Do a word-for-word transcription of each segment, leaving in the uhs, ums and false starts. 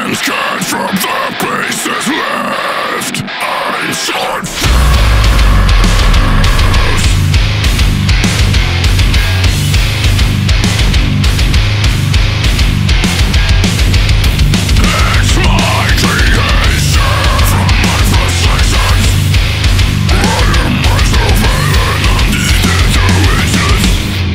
Seconds cut from the pieces left. I'm confused. It's my creation from my frustrations. I am myself and I'm needed to exist.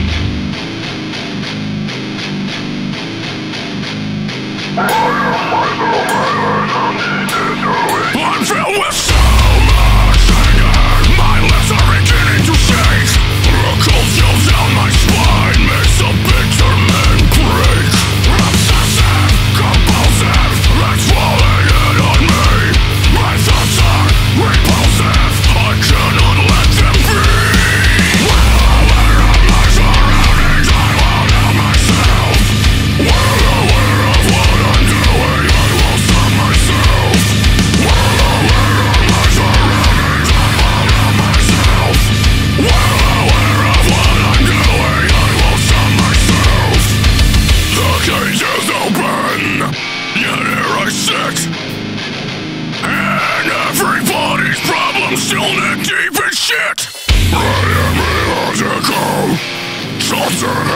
I'm filled with so much anger. My lips are beginning to shake. A cold chills down my spine makes a picture man break. Obsessive, compulsive, it's falling in on me. My thoughts are repulsive, I cannot let them be. Well aware of my surroundings, I won't know myself. Well aware of what I'm doing, I will stop myself. Well aware of my surroundings, I won't know myself. Well aware of what I'm doing, I will stop myself. The cage is open, yet here I sit. And everybody's problems still neck deep in shit. I am illogical, something